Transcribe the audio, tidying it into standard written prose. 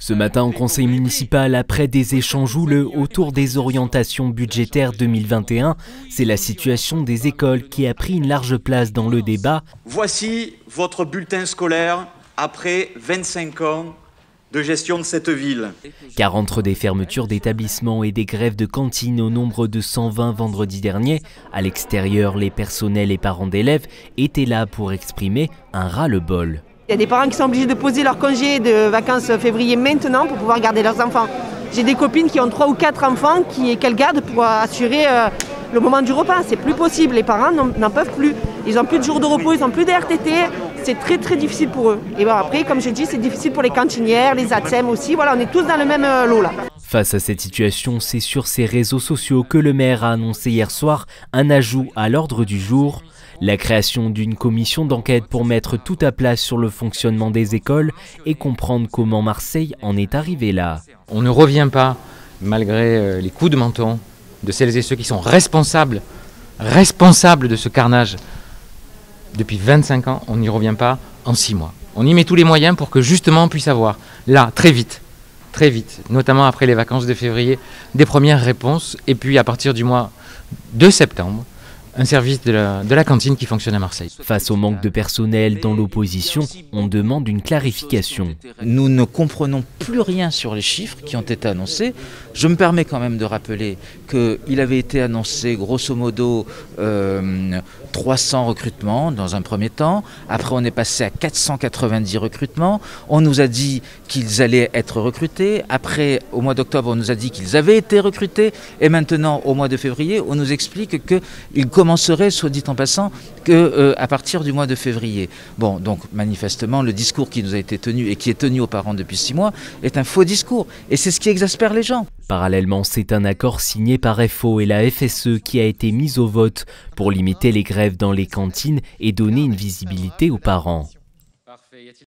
Ce matin, au conseil municipal, après des échanges houleux autour des orientations budgétaires 2021, c'est la situation des écoles qui a pris une large place dans le débat. Voici votre bulletin scolaire après 25 ans de gestion de cette ville. Car entre des fermetures d'établissements et des grèves de cantines au nombre de 120 vendredi dernier, à l'extérieur, les personnels et parents d'élèves étaient là pour exprimer un ras-le-bol. Il y a des parents qui sont obligés de poser leur congé de vacances février maintenant pour pouvoir garder leurs enfants. J'ai des copines qui ont 3 ou 4 enfants qu'elles gardent pour assurer le moment du repas. C'est plus possible, les parents n'en peuvent plus. Ils n'ont plus de jours de repos, ils n'ont plus d'RTT. C'est très très difficile pour eux. Et bon, après, comme je dis, c'est difficile pour les cantinières, les ATSEM aussi. Voilà, on est tous dans le même lot là. Face à cette situation, c'est sur ses réseaux sociaux que le maire a annoncé hier soir un ajout à l'ordre du jour. La création d'une commission d'enquête pour mettre tout à plat sur le fonctionnement des écoles et comprendre comment Marseille en est arrivé là. On ne revient pas, malgré les coups de menton de celles et ceux qui sont responsables de ce carnage depuis 25 ans, on n'y revient pas en 6 mois. On y met tous les moyens pour que justement on puisse avoir là, très vite, notamment après les vacances de février, des premières réponses et puis à partir du mois de septembre, un service de la cantine qui fonctionne à Marseille. Face au manque de personnel dans l'opposition, on demande une clarification. Nous ne comprenons plus rien sur les chiffres qui ont été annoncés. Je me permets quand même de rappeler qu'il avait été annoncé grosso modo 300 recrutements dans un premier temps. Après on est passé à 490 recrutements. On nous a dit qu'ils allaient être recrutés. Après au mois d'octobre on nous a dit qu'ils avaient été recrutés. Et maintenant au mois de février on nous explique qu'ils commencerait, soit dit en passant, qu'à partir du mois de février. Bon, donc manifestement, le discours qui nous a été tenu et qui est tenu aux parents depuis 6 mois est un faux discours. Et c'est ce qui exaspère les gens. Parallèlement, c'est un accord signé par FO et la FSE qui a été mis au vote pour limiter les grèves dans les cantines et donner une visibilité aux parents.